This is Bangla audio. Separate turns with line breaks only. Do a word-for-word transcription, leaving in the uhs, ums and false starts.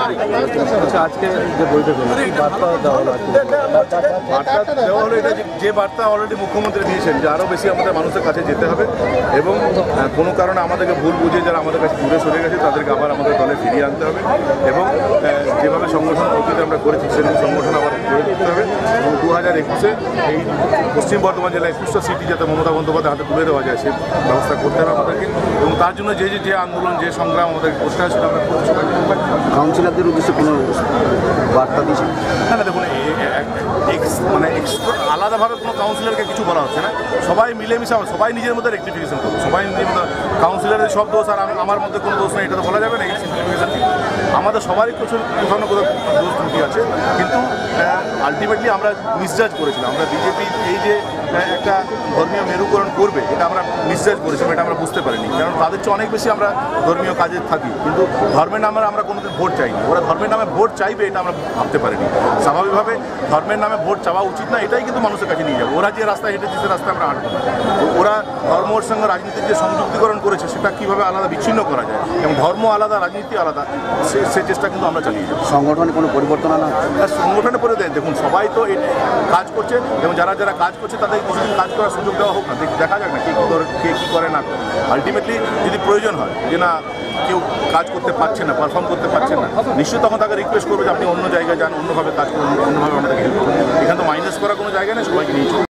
আচ্ছা, আজকে যে বৈঠক হলো কি বার্তা দেওয়া হলো?
বার্তা দেওয়া হলো এটা যে বার্তা অলরেডি মুখ্যমন্ত্রী দিয়েছেন যে আরও বেশি আমাদের মানুষের কাছে যেতে হবে এবং কোনো কারণে আমাদেরকে ভুল বুঝে যারা আমাদের কাছে দূরে সরে গেছে তাদেরকে আবার আমাদের দলে ফিরিয়ে আনতে হবে এবং যেভাবে সংগঠন অতীতে আমরা করেছি সেরকম সংগঠন আবার গড়ে তুলতে হবে এবং দু হাজার একুশে এই পশ্চিম বর্ধমান জেলায় একুশটা সিটি যাতে মমতা বন্দ্যোপাধ্যায় হাতে তুলে দেওয়া যায় সে ব্যবস্থা করতে হবে আমাদেরকে এবং তার জন্য যে যে আন্দোলন যে সংগ্রাম আমাদের করতে হয় সেটা আমরা করছি।
কাউন্সিলরদের উদ্দেশ্যে কোনো বার্তা দিয়েছেন?
না না দেখুন, মানে আলাদাভাবে কোনো কাউন্সিলরকে কিছু বলা হচ্ছে না, সবাই মিলেমিশে সবাই নিজের মধ্যে রেক্টিফিকেশন করবে, সবাই নিজের মধ্যে কাউন্সিলরের সব দোষ আর আমার মধ্যে কোনো দোষ নেই এটা তো বলা যাবে না। এই সিম্পলিফিকেশন ঠিক আমাদের সবারই কিছু কোথাও না কোথাও দোষ ত্রুটি আছে, কিন্তু আলটিমেটলি আমরা মিসজাজ করেছিলাম। আমরা বিজেপি এই যে একটা ধর্মীয় মেরুকরণ করবে এটা আমরা মিসজাজ করেছিলাম, এটা আমরা বুঝতে পারিনি, কারণ তাদের চেয়ে অনেক বেশি আমরা ধর্মীয় কাজে থাকি, কিন্তু ধর্মের নামে আমরা কোনোদিন ভোট চাইনি। ওরা ধর্মের নামে ভোট চাইবে এটা আমরা ভাবতে পারিনি। স্বাভাবিকভাবে ধর্মের নামে ভোট চাওয়া উচিত না, এটাই কিন্তু মানুষের কাছে নিয়ে যাবে। ওরা যে রাস্তায় হেঁটেছে সে রাস্তায় আমরা হাঁটবো না। ওরা ধর্মের সঙ্গে রাজনীতির যে সংযুক্তিকরণ করেছে সেটা কীভাবে আলাদা বিচ্ছিন্ন করা যায় এবং ধর্ম আলাদা রাজনীতি আলাদা সে সে চেষ্টা কিন্তু আমরা চালিয়ে যাবো।
সংগঠনে কোনো পরিবর্তন আনা?
সংগঠনে পরে দেন দেখুন, সবাই তো কাজ করছে এবং যারা যারা কাজ করছে তাদের কিছুদিন কাজ করার সুযোগ দেওয়া হোক না, দেখা যাক না কে কী করে কে কী করে না। আলটিমেটলি যদি প্রয়োজন হয় যে না কেউ কাজ করতে পারছে না, পারফর্ম করতে পারছে না, নিশ্চয়ই তখন তাকে রিকোয়েস্ট করবে যে আপনি অন্য জায়গায় যান, অন্যভাবে কাজ করুন, অন্যভাবে আমাদেরকে হেল্প করুন। এখানে তো মাইনাস করার কোনো জায়গা নেই, সবাইকে নিয়ে